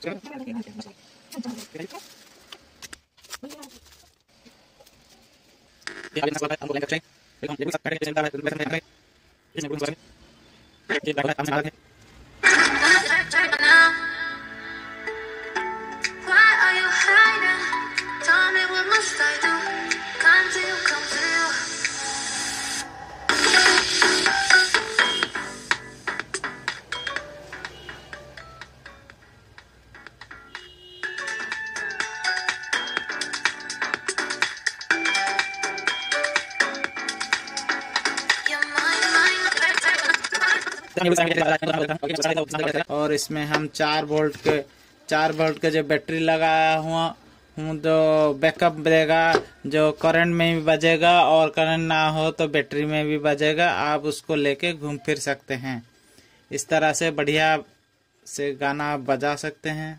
और इसमें हम 4 वोल्ट के जो बैटरी लगाया हुआ हूँ, जो बैकअप देगा, जो करंट में भी बजेगा और करंट ना हो तो बैटरी में भी बजेगा। आप उसको लेके घूम फिर सकते हैं। इस तरह से बढ़िया से गाना बजा सकते हैं।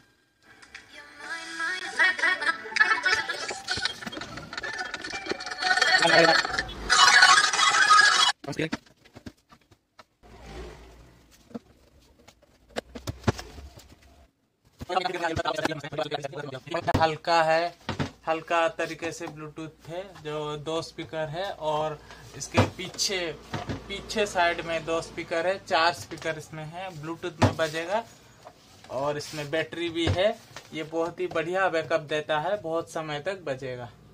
हल्का है, हल्का तरीके से ब्लूटूथ है, जो 2 स्पीकर है और इसके पीछे साइड में 2 स्पीकर है, 4 स्पीकर इसमें है, ब्लूटूथ में बजेगा और इसमें बैटरी भी है। ये बहुत ही बढ़िया बैकअप देता है, बहुत समय तक बजेगा।